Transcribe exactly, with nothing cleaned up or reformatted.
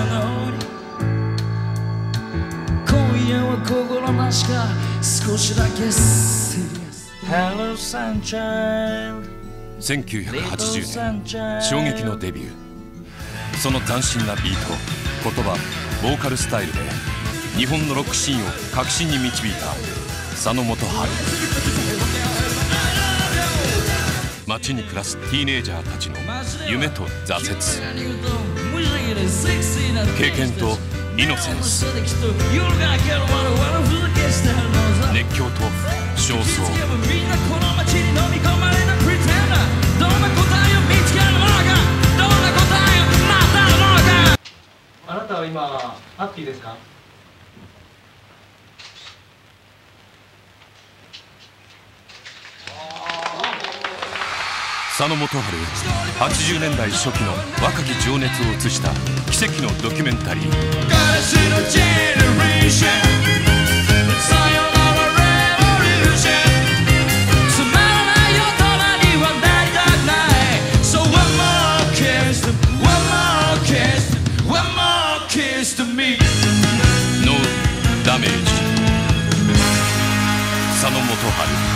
のに今夜は心なしか少しだけシリアス Hello sunshine せんきゅうひゃくはちじゅうねん衝撃のデビュー。その斬新なビート、言葉、ボーカルスタイルで日本のロックシーンを革新に導いた佐野元春。街に暮らすティーネイジャーたちの夢と挫折、経験とイノセンス、熱狂と焦燥。 あなたは今ハッピーですか？ 佐野元春、はちじゅうねんだい初期の若き情熱を映した奇跡のドキュメンタリー。ノーダメージ。佐野元春。